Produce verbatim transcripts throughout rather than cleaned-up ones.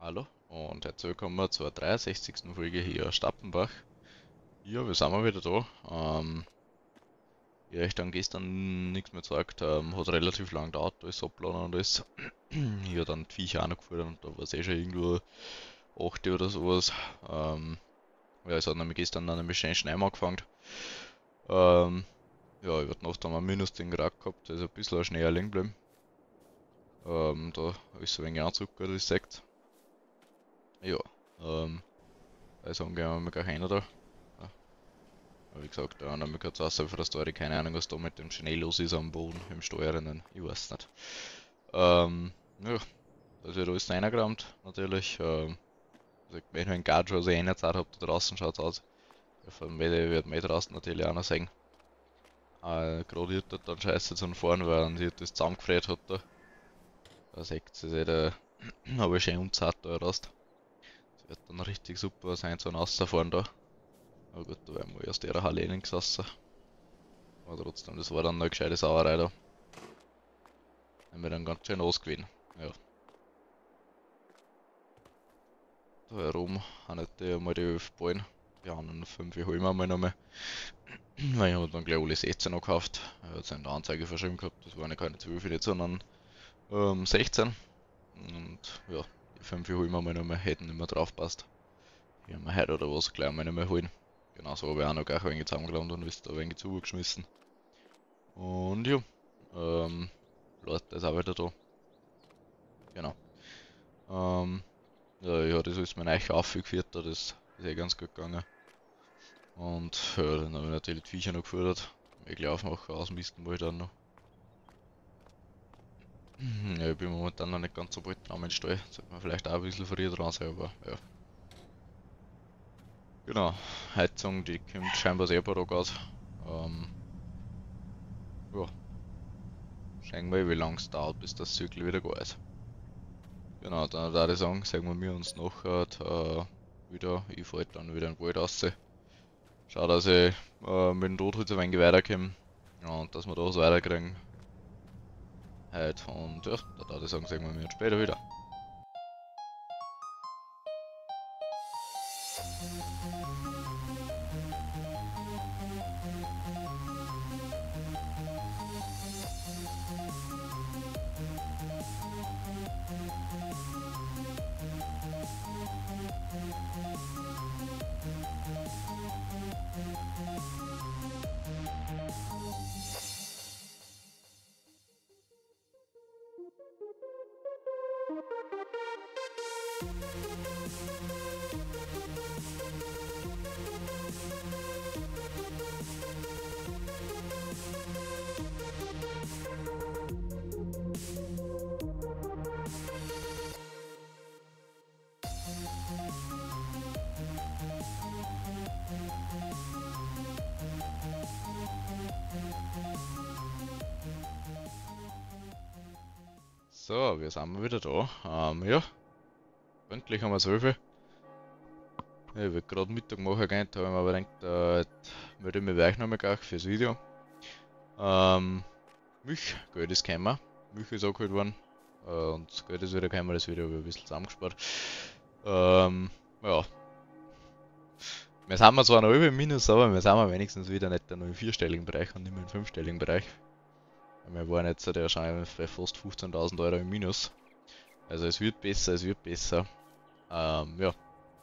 Hallo und herzlich willkommen zur dreiundsechzigsten Folge hier aus Stappenbach. Ja, wir sind mal wieder da. Ähm, ja, ich dann gestern nichts mehr gesagt. Ähm, hat relativ lang gedauert, alles abladen und alles. Ja, dann die Viecher auch noch gefahren und da war es eh schon irgendwo acht oder sowas. Ähm, ja, es hat nämlich gestern dann nämlich schön Schneien angefangen. Ähm, ja, über die Nacht haben wir minus den Grad gehabt, also ein bisschen Schnee liegen geblieben. Ähm, da ist ein wenig anzuckert, das sagt. Ja, ähm, also gehen wir mal gleich rein da. Aber wie gesagt, da haben wir kurz außer von der Story, keine Ahnung, was da mit dem Schnee los ist am Boden, im Steuerrennen, ich weiß nicht. Ähm, ja, das wird alles reingerammt, natürlich. Ähm, also, wenn ich einen Guard schon so eine Zeit habe, da draußen schaut es aus. Ja, vom Wetter wird man eh draußen natürlich auch noch sehen. Äh, gerade wird das dann scheiße zum Fahren, weil man sich das zusammengefriert hat da. Da sieht es eh, da habe ich schön umzahlt da raus. Das wird dann richtig super sein, so ein Rausfahren da. Aber gut, da werden wir erst ihrer Halle gesessen. Aber trotzdem, das war dann eine gescheite Sauerei da. Haben wir dann ganz schön ausgewählt. Ja, da herum haben die einmal die elf Ballen. Wir haben dann fünf halben einmal nochmal. Weil ich habe dann gleich alle sechzehn noch gekauft. Er hat seine Anzeige verschrieben gehabt. Das waren ja keine zwölf jetzt, sondern ähm, sechzehn. Und ja, die fünf halben einmal nochmal hätten nicht mehr drauf passt. Die haben wir heute oder was gleich einmal nochmal holen. Genauso habe ich auch noch gleich ein wenig zusammengelandet und ist da ein wenig zugeschmissen. Und ja, ähm, Leute ist auch wieder da. Genau. Ähm, Ja, ja, das ist mein euch aufgeführt, da, das ist eh ganz gut gegangen. Und ja, dann habe ich natürlich die Viecher noch gefordert. Ich laufe noch ausmisten wollte dann noch. Ja, ich bin momentan noch nicht ganz so bald dran im Stall. Sollte man vielleicht auch ein bisschen früher dran sein, aber ja. Genau, Heizung, die kommt scheinbar sehr bald aus. Ähm, ja, schauen wir, wie lange es dauert, bis das Zirkel wieder da ist. Genau, dann würde ich sagen, sehen wir uns nachher äh, wieder. Ich fahre dann wieder in den Wald raus. Schau, dass ich äh, mit dem Totholz ein wenig weiterkomme. Ja, und dass wir da was weiterkriegen. Heute. Und ja, da würde ich sagen, sehen wir uns später wieder. So, wir sind wieder da. Ähm, ja, pünktlich haben wir zwölf. Ja, ich will gerade Mittag machen gehen, da habe ich mir aber gedacht, äh, jetzt melde ich mich bei euch nochmal gleich fürs Video. Ähm, Milch, Geld ist gekommen. Milch ist angeholt worden. Äh, und das Geld ist wieder gekommen, das Video habe ich ein bisschen zusammengespart. Ähm, ja. Wir sind wir zwar noch über im Minus, aber wir sind wir wenigstens wieder nicht nur im vierstelligen Bereich und nicht mehr im fünfstelligen Bereich. Wir waren jetzt ja schon bei fast fünfzehntausend Euro im Minus. Also es wird besser, es wird besser. Ähm, ja.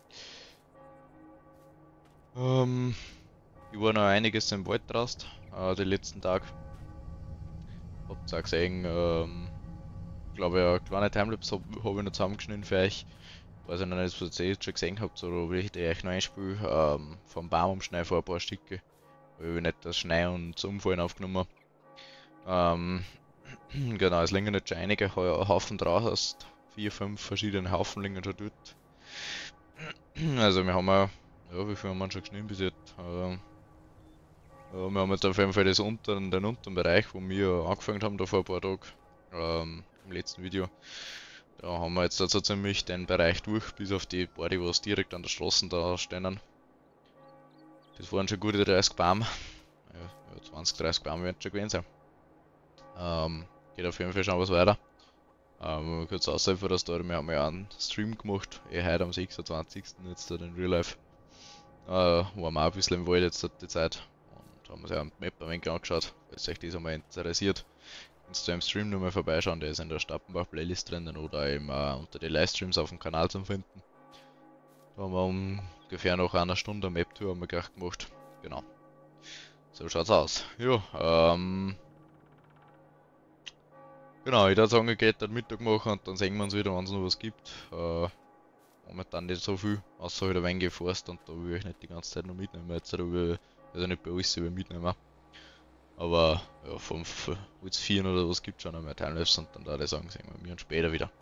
Ähm, ich war noch einiges im Wald draußen, äh, die letzten Tage. Habt ihr auch gesehen, ähm, ich glaube, ja, eine kleine Timelapse habe hab ich noch zusammengeschnitten für euch. Weiß ich noch nicht, ob ihr jetzt schon gesehen habt oder ob ich die euch noch einspiele. Ähm, vom Baum umschneiden vor ein paar Stücke. Weil ich nicht das Schneien und das Umfallen aufgenommen. Ähm, genau, es liegen jetzt schon einige Haufen drauf, hast vier, fünf verschiedene Haufen liegen schon dort. Also wir haben ja, ja wie viel haben wir schon geschnitten bis jetzt? Äh, ja, wir haben jetzt auf jeden Fall das unteren, den unteren Bereich, wo wir angefangen haben da vor ein paar Tagen, ähm, im letzten Video. Da haben wir jetzt also ziemlich den Bereich durch, bis auf die paar, die was direkt an der Straße da stehen. Das waren schon gute dreißig Baum. Ja, zwanzig, dreißig Baum werden schon gewesen sein. Ähm, geht auf jeden Fall schon was weiter. Ähm, kurz aushelfen, dass da wir haben ja einen Stream gemacht, eh heute am sechsundzwanzigsten jetzt da in Real Life. Äh, waren wir auch ein bisschen im Wald jetzt die Zeit und haben uns ja die Map ein wenig angeschaut, falls euch das einmal interessiert. Kannst du im Stream nur mal vorbeischauen, der ist in der Stappenbach Playlist drinnen oder eben äh, unter den Livestreams auf dem Kanal zu finden. Da haben wir ungefähr nach einer Stunde eine Map-Tour haben wir gleich gemacht. Genau. So schaut's aus. Ja, ähm. Genau, ich würde sagen, ich gehe dann Mittag machen und dann sehen wir uns wieder, wenn es noch was gibt. Äh, momentan nicht so viel, außer halt ein wenig geforst und da will ich nicht die ganze Zeit noch mitnehmen. Jetzt da will ich also nicht bei alles über mitnehmen. Aber ja, vom Holz vier oder was gibt es schon einmal Timelapse und dann da ich sagen, sehen wir uns später wieder.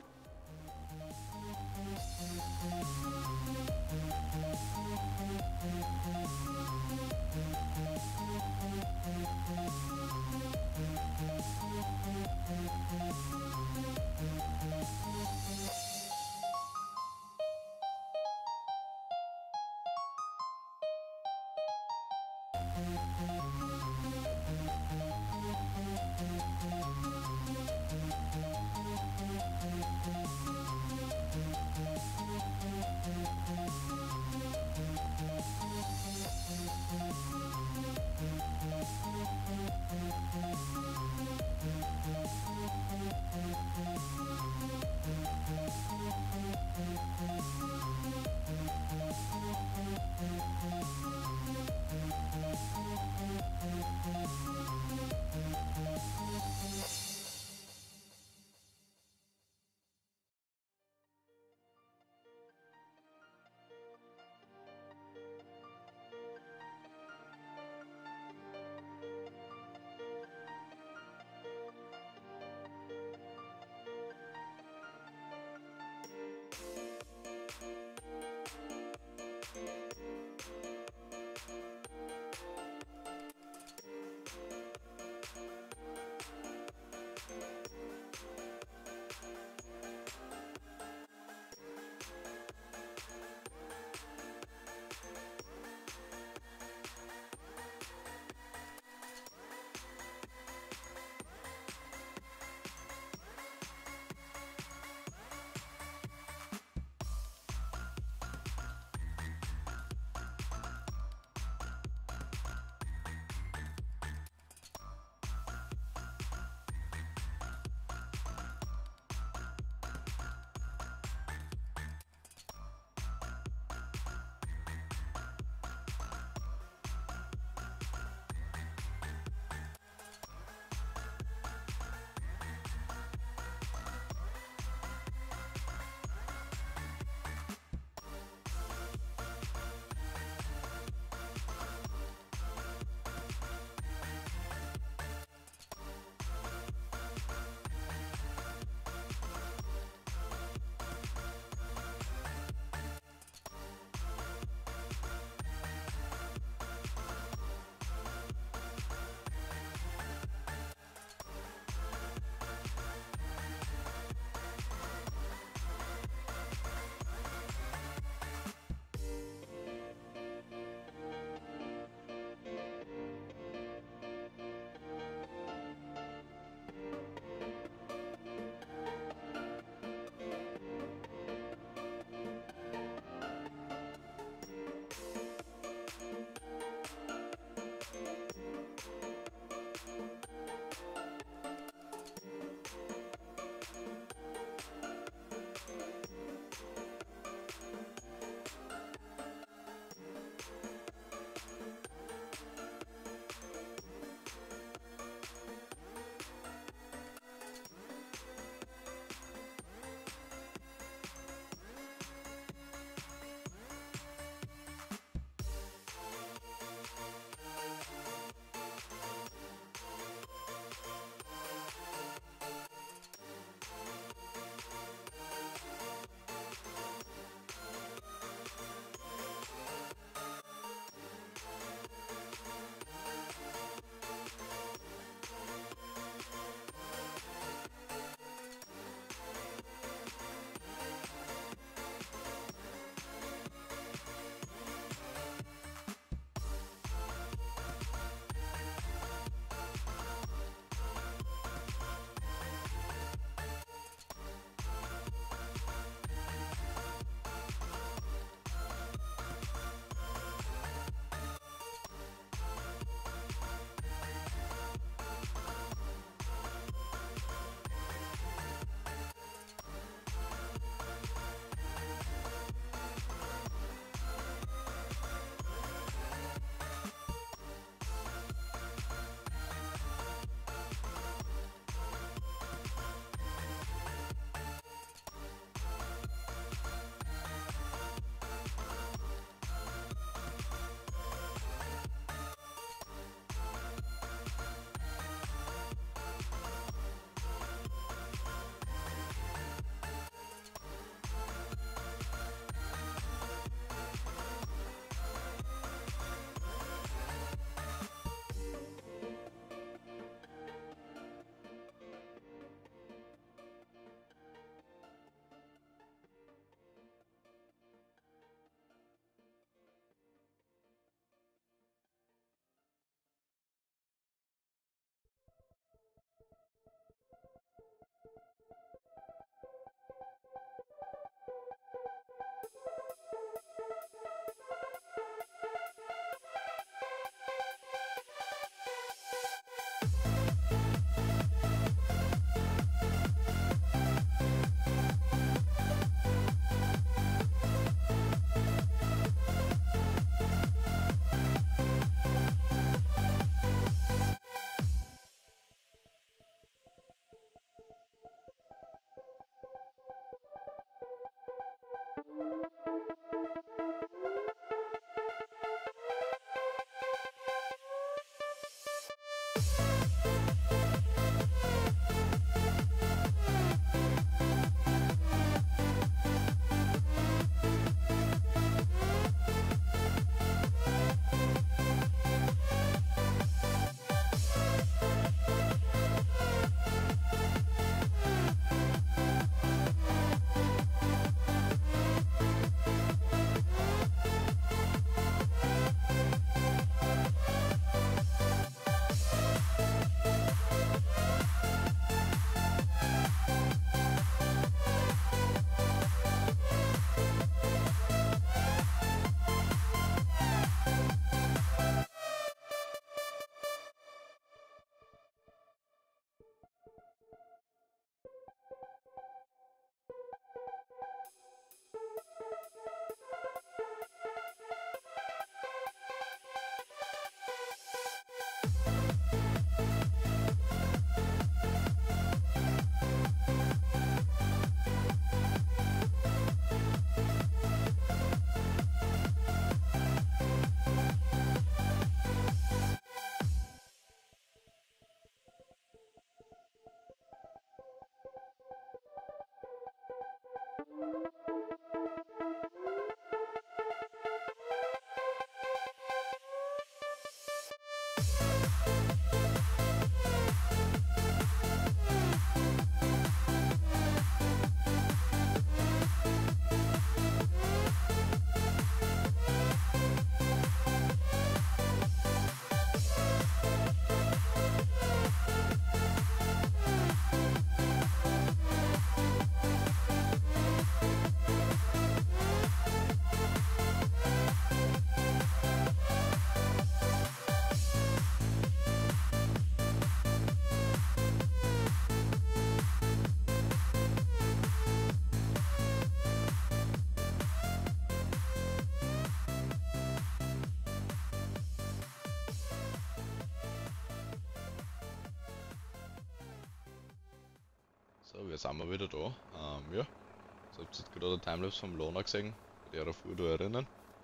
So, wir sind mal wieder da. Ähm, ja, so habt ihr jetzt gerade den Timelapse vom Lona gesehen, bei der fuhr da erinnern.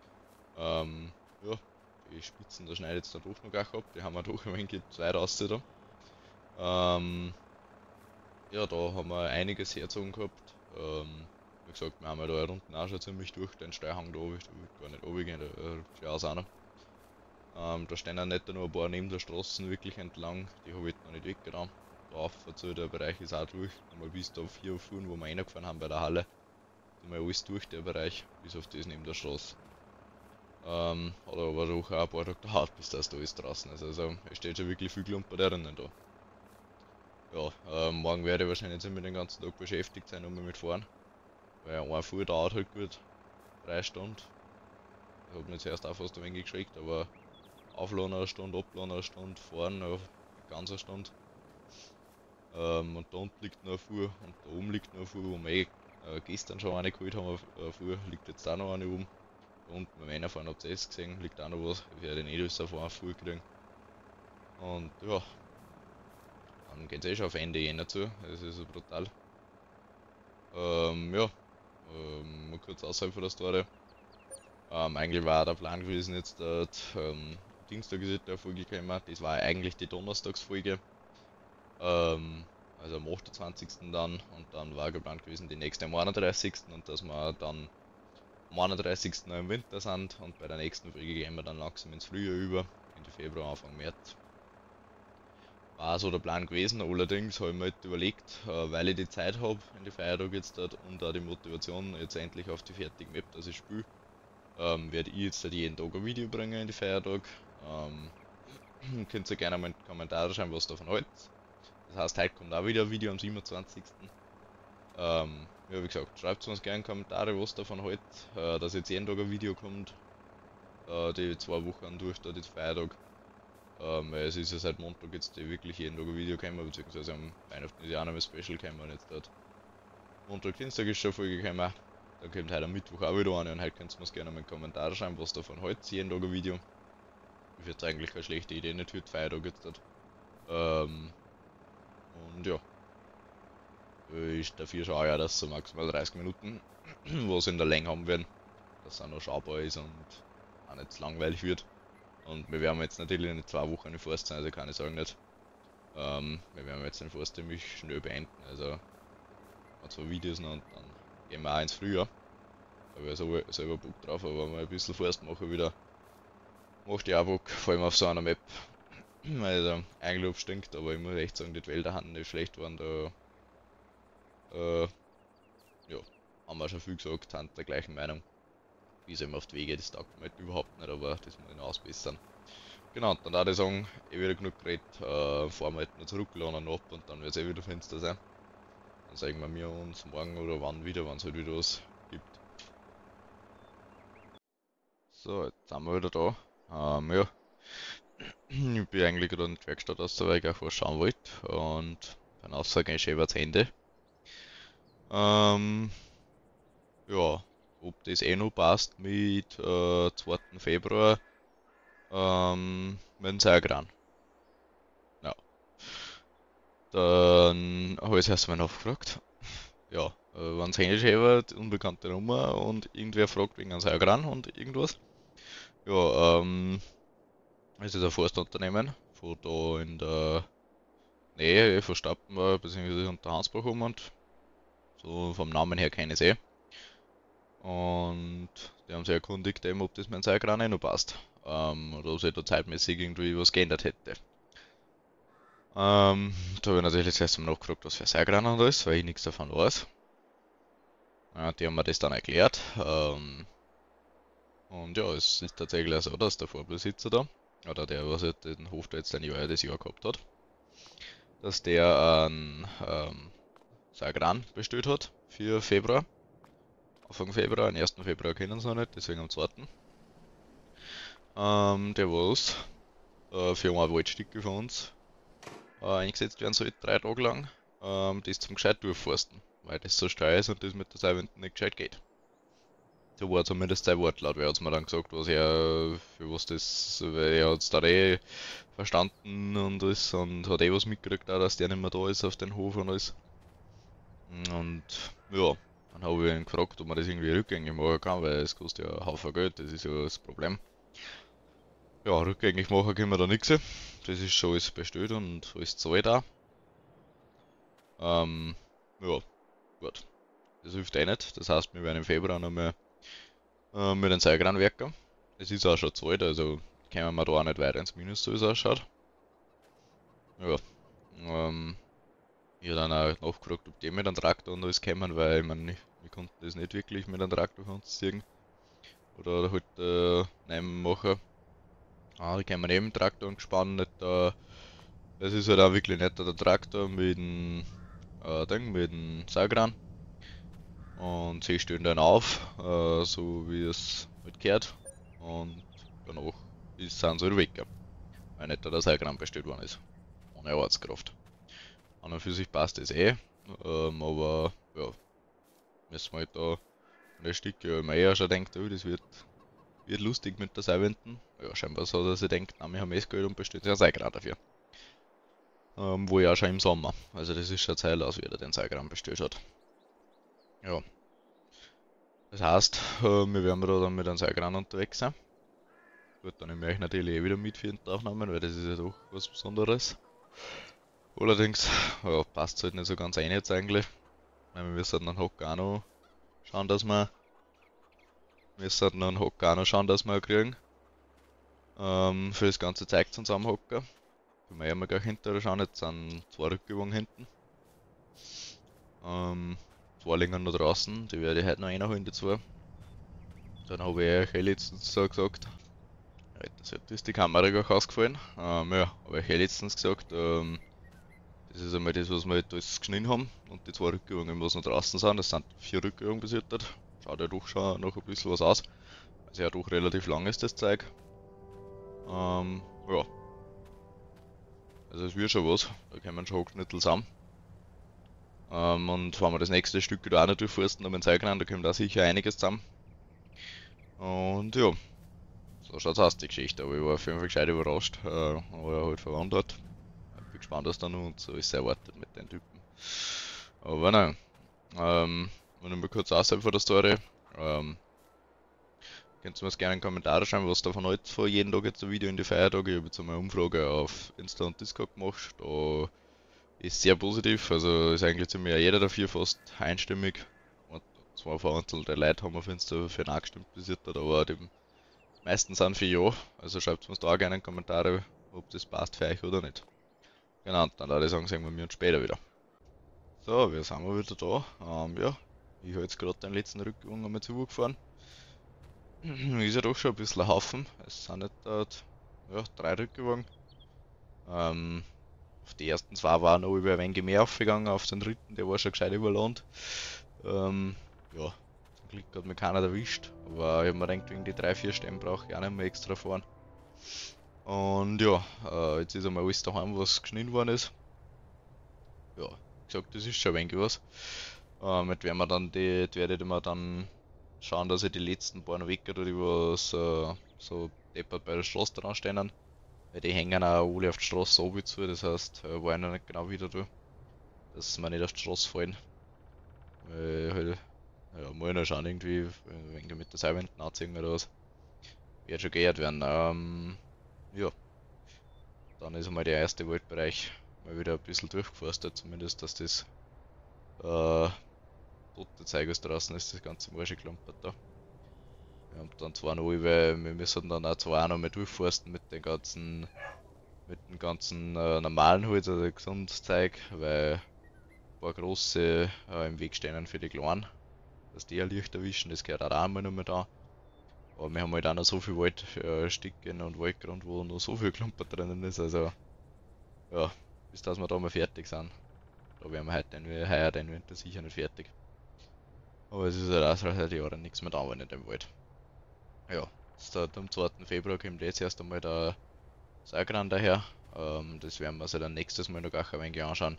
Ähm, ja, die Spitzen, da schneidet jetzt dann doch noch gar ab, die haben wir doch ein wenig zwei raus da. Ähm, ja, da haben wir einiges herzogen gehabt. Ähm, wie gesagt, wir haben ja da unten auch schon ziemlich durch den Steilhang da, ich will gar nicht runtergehen, da schaut aus auch noch. Ähm, da stehen auch nicht nur ein paar neben der Straßen wirklich entlang, die habe ich noch nicht weggetan. Drauf, also der Bereich ist auch durch, einmal bis da auf hier fahren, wo wir reingefahren haben bei der Halle. Da mal alles durch, der Bereich, bis auf das neben der Straße. Ähm, hat aber doch auch ein paar Tage gedauert, bis das da ist draußen ist, also es steht schon wirklich viel Klumper drinnen da. Ja, ähm, morgen werde ich wahrscheinlich ziemlich den ganzen Tag beschäftigt sein und mit fahren. Weil ein Fuhr dauert halt gut drei Stunden. Ich habe mich zuerst auch fast ein wenig geschreckt, aber aufladen eine Stunde, abladen eine Stunde, fahren eine ganze Stunde. Ähm, und da unten liegt noch ein Fuhr und da oben liegt noch ein Fuhr, wo wir eh, äh, gestern schon eine geholt haben, ein Fuhr, liegt jetzt auch noch eine oben. Da unten beim Reinfahren habt ihr es gesehen, liegt auch noch was, ich werde den Edus auf einen Fuhr kriegen. Und ja, dann geht es eh schon auf Ende Jänner zu, das ist so brutal. Ähm, ja, ähm, mal kurz außerhalb von der Story. Ähm, eigentlich war der Plan gewesen, jetzt dort, ähm, Dienstag ist der Folge gekommen, das war eigentlich die Donnerstagsfolge. Ähm, also am achtundzwanzigsten dann, und dann war geplant gewesen die nächste am einunddreißigsten und dass wir dann am einunddreißigsten noch im Winter sind und bei der nächsten Folge gehen wir dann langsam ins Frühjahr über, Ende Februar, Anfang März. War so der Plan gewesen, allerdings habe ich mir halt überlegt, äh, weil ich die Zeit habe in die Feiertage jetzt dort und auch die Motivation jetzt endlich auf die fertige Map, dass ich spiele, ähm, werde ich jetzt jeden Tag ein Video bringen in die Feiertage. Ähm, könnt ihr gerne mal in die Kommentare schreiben, was davon haltet. Das heißt, heute kommt auch wieder ein Video am siebenundzwanzigsten Ähm, ja, wie gesagt, schreibt uns gerne in die Kommentare, was davon haltet, äh, dass jetzt jeden Tag ein Video kommt, äh, die zwei Wochen durch, da die Feiertag. Ähm, weil es ist ja seit Montag jetzt die wirklich jeden Tag ein Video gekommen, beziehungsweise am Weihnachten ist ja auch noch ein Special gekommen und jetzt dort. Montag, Dienstag ist schon eine Folge gekommen, dann kommt heute am Mittwoch auch wieder eine und heute könnt ihr mir gerne mal in die Kommentare schreiben, was davon haltet, jeden Tag ein Video. Ich finde es eigentlich keine schlechte Idee, nicht für die Feiertag jetzt dort. Ähm, und ja. ist dafür schon ja, dass so maximal dreißig Minuten, was in der Länge haben werden, dass es auch noch schaubar ist und auch nicht zu langweilig wird. Und wir werden jetzt natürlich in zwei Wochen in Forst sein, also kann ich sagen nicht. Ähm, wir werden jetzt den Forst ziemlich schnell beenden, also zwei Videos noch und dann gehen wir auch ins Frühjahr. Da habe ich so selber Bock drauf, aber mal ein bisschen Forst machen wieder. Macht ja auch Bock, vor allem auf so einer Map. Also, Eigenlob stinkt, aber ich muss echt sagen, die Wälder haben nicht schlecht waren. Da, äh, ja, haben wir schon viel gesagt, sind der gleichen Meinung. Wie es eben auf die Wege, das taugt mir halt überhaupt nicht, aber das muss ich noch ausbessern. Genau, dann würde ich sagen, eh wieder genug geredet, äh, fahren wir halt noch zurück, laden ab und dann wird es eh wieder Fenster sein. Dann sagen wir uns morgen oder wann wieder, wann es halt wieder was gibt. So, jetzt sind wir wieder da. Ähm, ja. Ich bin eigentlich gerade in die Werkstatt raus, weil ich auch was schauen wollte. Und beim Aussagen ist schon über das Ende. Ähm, ja, ob das eh noch passt mit äh, zweiten Februar ähm, mit dem Seilkran. Ja. Dann habe ich es erstmal nachgefragt. Ja, äh, wenn es Handy schäbert, unbekannte Nummer und irgendwer fragt wegen einem Seilkran und irgendwas. Ja, ähm, es ist ein Forstunternehmen von da in der Nähe von Stappenberg bzw. unter Hansbach um und so vom Namen her kenne ich es eh. Und die haben sich erkundigt, eben, ob das mein Seilkran eh noch passt. Ähm, oder ob sich da zeitmäßig irgendwie was geändert hätte. Ähm, da habe ich natürlich das erste Mal nachgefragt, was für ein Seilkran und alles, weil ich nichts davon weiß. Ja, die haben mir das dann erklärt. Ähm, und ja, es ist tatsächlich so, dass der Vorbesitzer da, oder der, was halt den Hof da jetzt ein Jahr das Jahr gehabt hat, dass der einen ähm, Seilkran bestellt hat für Februar. Anfang Februar, am ersten Februar kennen sie noch nicht, deswegen am zweiten Ähm, der was äh, für ein Waldstücke von uns äh, eingesetzt werden soll, drei Tage lang, ähm, das zum gescheit durchforsten, weil das so steil ist und das mit der Seilwinde nicht gescheit geht. So war zumindest sein Wortlaut, wer hat mir dann gesagt, was er, für was das, weil er hat es da eh verstanden und alles und hat eh was mitgekriegt, auch, dass der nicht mehr da ist auf den Hof und alles. Und ja, dann habe ich ihn gefragt, ob man das irgendwie rückgängig machen kann, weil es kostet ja einen Haufen Geld, das ist ja das Problem. Ja, rückgängig machen können wir da nichts. Das ist schon alles bestellt und alles zahlt auch. Ähm, ja, gut. Das hilft eh nicht. Das heißt, wir werden im Februar nochmal äh, mit den Seilkran werken. Es ist auch schon gezahlt, also kommen wir da auch nicht weiter ins Minus, so wie es ausschaut. Ja, ähm, ich habe dann auch nachgefragt, ob die mit einem Traktor und alles kommen, weil ich meine, wir konnten das nicht wirklich mit einem Traktor von uns ziehen. Oder halt äh, nehmen machen. Ah, die kommen neben dem Traktor und gespannt nicht da. Das ist halt auch wirklich netter der Traktor mit dem äh, Ding, mit dem Seilkran. Und sie stehen dann auf, äh, so wie es halt gehört. Und danach ist, sind sie halt weg. Weil nicht der Seilkran bestellt worden ist. Ohne Arbeitskraft. An und für sich passt das eh. Ähm, aber ja, müssen wir halt da ein Stück, ja, ich mir eh schon gedacht, oh, das wird, wird lustig mit der Seilwinden. Ja, scheinbar so, dass ich denkt, na, wir haben eh das Geld und bestellen sich ein Seilkran dafür. Ähm, wo ja auch schon im Sommer. Also das ist schon Zeit aus, wie er den Seilkran bestellt hat. Ja. Das heißt, äh, wir werden da dann mit einem Seilkran unterwegs sein. Gut, dann nehme ich natürlich eh wieder mit für die Aufnahmen, weil das ist ja doch was Besonderes. Allerdings, ja, passt halt nicht so ganz rein jetzt eigentlich. Weil wir müssen dann Hocker auch noch schauen, dass wir wir müssen dann einen Hocker auch noch schauen, dass wir kriegen. Ähm, für das ganze Zeug zusammenhocken. Können wir ja mal gleich hinterher schauen, jetzt sind zwei Rückübungen hinten. Ähm, zwei liegen noch draußen, die werde ich heute noch reinholen, die zwei. Dann habe ich euch eh letztens so gesagt, jetzt ist die Kamera gleich ausgefallen. Ähm, ja, habe ich eh letztens gesagt, ähm, das ist einmal das, was wir halt alles geschnitten haben. Und die zwei Rückübungen, was noch draußen sind, das sind vier Rückübungen bis jetzt. Schaut ja doch schon noch ein bisschen was aus. Also ja doch relativ lang ist das Zeug. Ähm, ja. Also es wird schon was, da kommen schon Hackschnittel zusammen. Ähm, und wenn wir das nächste Stück da auch noch durchforsten, dann mit dem Seilkran, da kommt auch sicher einiges zusammen. Und ja, so schaut's aus, die Geschichte. Aber ich war auf jeden Fall gescheit überrascht, äh, war halt verwundert. Ich bin gespannt, was da noch und so ist erwartet mit den Typen. Aber nein, ähm, wenn ich mal kurz außerhalb von der Story, ähm, könnt ihr mir gerne in die Kommentare schreiben, was davon heute von jeden Tag jetzt ein Video in die Feiertage. Ich habe jetzt einmal eine Umfrage auf Insta und Discord gemacht. Da ist sehr positiv, also ist eigentlich ziemlich jeder dafür fast einstimmig. Und zwar vereinzelte Leute haben auf Insta für Nein gestimmt bis jetzt, aber die meisten sind für Ja. Also schreibt mir da auch gerne in die Kommentare, ob das passt für euch oder nicht. Genau, dann würde ich sagen, sehen wir uns später wieder. So, wir sind mal wieder da. Ähm, ja, ich habe jetzt gerade den letzten Rückgang einmal zugefahren. Ist ja doch schon ein bisschen ein Haufen. Es sind nicht dort, ja, drei Rückgewagen. Ähm, auf die ersten zwei war noch über ein wenig mehr aufgegangen, auf den dritten, der war schon gescheit überlohnt. Ähm, ja, zum Glück hat mich keiner erwischt, aber ich habe mir gedacht, wegen die drei vier Stämme brauche ich auch nicht mehr extra fahren. Und ja, äh, jetzt ist einmal alles daheim, was geschnitten worden ist. Ja, wie gesagt, das ist schon ein wenig was. Ähm, jetzt werden wir dann die, jetzt werde ich mir dann schauen, dass ich die letzten paar noch weg oder die was äh, so deppert bei der Straße dran stehen. Weil die hängen auch alle auf die Straße oben zu, das heißt, äh, war ich noch nicht genau wieder da, dass wir nicht auf die Straße fallen. Weil halt, ja, muss ich noch schauen, irgendwie, wenn wir mit der Seilwand anziehen oder was. Wird schon geehrt werden. Ähm, ja, dann ist einmal der erste Waldbereich mal wieder ein bisschen durchgeforstet, zumindest, dass das äh, tote Zeug aus draußen ist, das ganze Marsche geklampert da. Wir haben dann zwar noch, weil wir müssen dann auch zwar auch noch mal durchforsten mit den ganzen, mit dem ganzen äh, normalen Holz, also gesundes Zeug, weil ein paar große äh, im Weg stehen für die Kleinen, dass die ein Licht erwischen, das gehört auch einmal noch mal da. Aber wir haben halt auch noch so viel Waldstücken und Waldgrund, wo noch so viel Klumper drinnen ist, also ja, bis dass wir da mal fertig sind. Da werden wir heute den, heuer den Winter sicher nicht fertig. Aber es ist halt auch seit Jahren nichts mehr da, wenn nicht im Wald. Ja, seit am zweiten Februar kommt jetzt erst einmal der Sauerkraut daher. Ähm, das werden wir uns dann nächstes Mal noch gar ein wenig anschauen.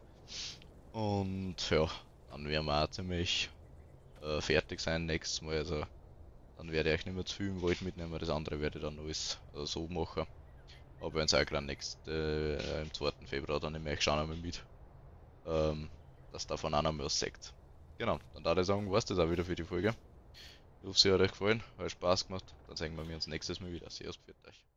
Und ja, dann werden wir auch ziemlich äh, fertig sein nächstes Mal. Also dann werde ich euch nicht mehr zu viel im Wald mitnehmen, das andere werde ich dann alles äh, so machen. Aber in Sauerkraut nächst, äh, im zweiten Februar dann nehme ich schauen einmal mit, ähm, dass davon auch noch mal was sagt. Genau, dann würde ich sagen, war's das auch wieder für die Folge. Ich hoffe, sie hat euch gefallen, hat Spaß gemacht. Dann sehen wir uns nächstes Mal wieder. Servus, pfiat euch.